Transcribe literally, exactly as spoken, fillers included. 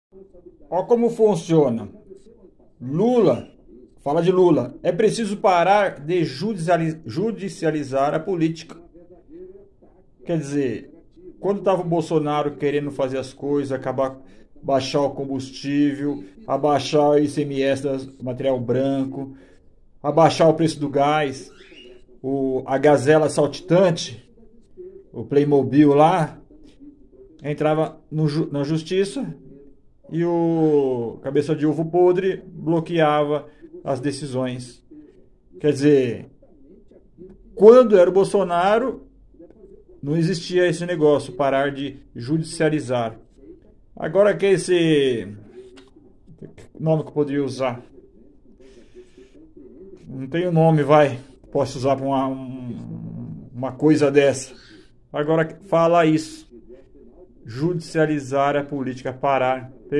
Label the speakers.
Speaker 1: Olha como funciona. Lula, fala de Lula, é preciso parar de judiciali- judicializar a política. Quer dizer, quando estava o Bolsonaro querendo fazer as coisas, acabar, baixar o combustível, abaixar o I C M S do material branco, abaixar o preço do gás, o, a Gazela saltitante, o Playmobil lá, entrava no, na justiça e o cabeça de ovo podre bloqueava as decisões. Quer dizer, quando era o Bolsonaro, não existia esse negócio, parar de judicializar. Agora que esse nome que eu poderia usar? Não tem o nome, vai. Posso usar para uma, uma coisa dessa. Agora fala isso. Judicializar a política, parar.